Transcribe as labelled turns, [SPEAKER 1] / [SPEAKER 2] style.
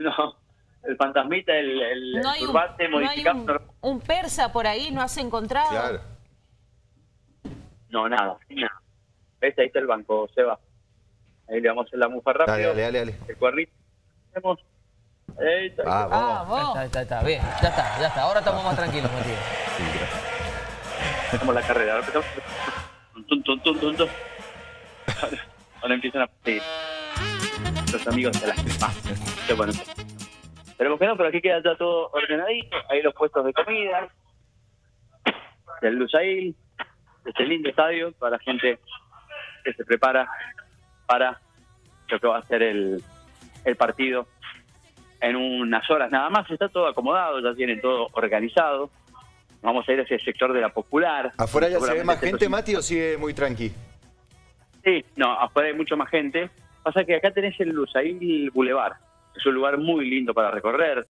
[SPEAKER 1] No, el fantasmita, el
[SPEAKER 2] No hay
[SPEAKER 1] turbante
[SPEAKER 2] no hay
[SPEAKER 1] modificado.
[SPEAKER 2] un persa por ahí, ¿no has encontrado?
[SPEAKER 3] Claro.
[SPEAKER 1] No, nada, nada. ¿Ves? Ahí está el banco, se va. Ahí le vamos a hacer la mufa rápido.
[SPEAKER 3] Dale.
[SPEAKER 1] El cuernito. Hacemos. Ahí está.
[SPEAKER 3] Vamos.
[SPEAKER 2] Vos.
[SPEAKER 4] Está, bien, ya está. Ahora estamos más tranquilos, Matías.
[SPEAKER 3] Sí, gracias.
[SPEAKER 1] Hacemos la carrera. Ahora empezamos. Tum. Ahora empiezan a pedir. Los amigos de la qué bueno. Esperemos que no, pero aquí queda ya todo ordenadito. Ahí los puestos de comida. Del Lusail. Este lindo estadio para la gente que se prepara para lo que va a ser el partido en unas horas nada más. Está todo acomodado, ya tienen todo organizado. Vamos a ir hacia el sector de la Popular.
[SPEAKER 3] ¿Afuera ya se ve más gente,
[SPEAKER 1] próximo...
[SPEAKER 3] Mati, o sigue muy tranqui?
[SPEAKER 1] Sí, no, afuera hay mucho más gente. Pasa que acá tenés el Lusail Boulevard. Es un lugar muy lindo para recorrer.